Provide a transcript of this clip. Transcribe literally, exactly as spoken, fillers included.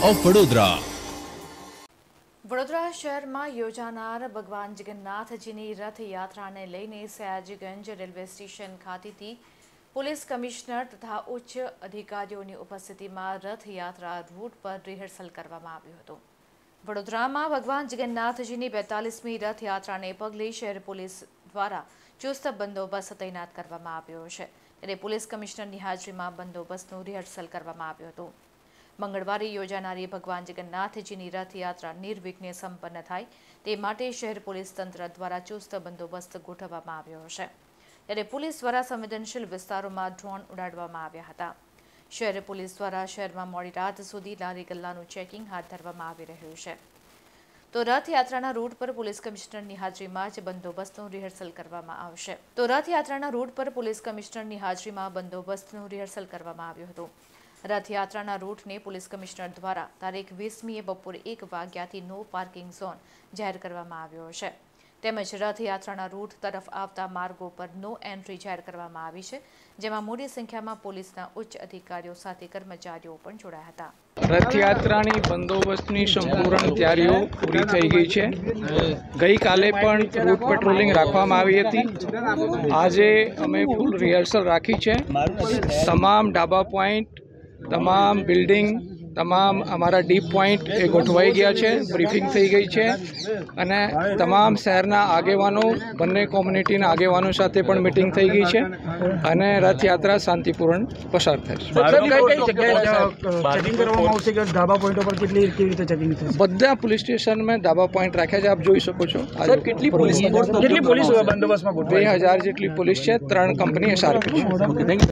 Of Vadodara. Vadodara શહેરમાં યોજાનાર ભગવાન જગન્નાથજીની રથયાત્રાને લઈને સયાજીગંજ રેલવે સ્ટેશન ખાતેથી પોલીસ કમિશનર તથા ઉચ્ચ અધિકારીઓની ઉપસ્થિતિમાં રથયાત્રા રૂટ પર રિહર્સલ કરવામાં આવ્યું હતું। વડોદરામાં ભગવાન જગન્નાથજીની બેતાલીસમી રથયાત્રાને પગલે શહેર પોલીસ દ્વારા ચુસ્ત બંદોબસ્ત તૈનાત કરવામાં આવ્યો છે, ત્યારે પોલીસ કમિશનરની હાજરીમાં બંદોબસ્તનું રિહર્સલ કરવામાં આવ્યું હતું। મંગળવારે યોજાનારી ભગવાન જગન્નાથજીની રથયાત્રા નિર્વિઘ્ને સંપન્ન થાય તે માટે શહેર પોલીસ તંત્ર દ્વારા ચુસ્ત બંદોબસ્ત ગોઠવવામાં આવ્યો છે, ત્યારે પોલીસ દ્વારા સંવેદનશીલ વિસ્તારોમાં ડ્રોન ઉડાડવામાં આવ્યા હતા। શહેર પોલીસ દ્વારા શહેરમાં મોડી રાત સુધી લારી ગલ્લાનું ચેકિંગ હાથ ધરવામાં આવી રહ્યું છે, તો રથયાત્રાના રૂટ પર પોલીસ કમિશનરની હાજરીમાં જ બંદોબસ્તનું રિહર્સલ કરવામાં આવશે તો રથયાત્રાના રૂટ પર પોલીસ કમિશનરની હાજરીમાં બંદોબસ્તનું રિહર્સલ કરવામાં આવ્યું હતું। રથયાત્રાના રૂટને પોલીસ કમિશનર દ્વારા તારીખ વીસમીએ બપોરે એક વાગ્યાથી નો પાર્કિંગ ઝોન જાહેર કરવામાં આવ્યો છે, તેમજ રથયાત્રાના રૂટ તરફ આવતા માર્ગો પર નો એન્ટ્રી જાહેર કરવામાં આવી છે, જેમાં મોટી સંખ્યામાં પોલીસના ઉચ્ચ અધિકારીઓ સાથે કર્મચારીઓ પણ જોડાયા હતા। રથયાત્રાની બંદોબસ્તની સંપૂર્ણ તૈયારીઓ પૂરી થઈ ગઈ છે। ગઈકાલે પણ રૂટ પેટ્રોલિંગ રાખવામાં આવી હતી। આજે અમે ફૂલ રિહર્સલ રાખી છે। તમામ ડાબા પોઈન્ટ, તમામ બિલ્ડિંગ, તમામ અમારા ડીપ પોઈન્ટ એ ગોઠવાઈ ગયા છે, બ્રીફિંગ થઈ ગઈ છે અને તમામ શહેરના આગેવાનો, બંને કોમ્યુનિટીના આગેવાનો સાથે પણ મિટિંગ થઈ ગઈ છે અને રથયાત્રા શાંતિપૂર્ણ પસાર થશે। બધા પોલીસ સ્ટેશનમાં ધાબા પોઈન્ટ રાખ્યા છે, આપ જોઈ શકો છો। કેટલી પોલીસ બે હજાર જેટલી પોલીસ છે, ત્રણ કંપની એસઆરપી છે।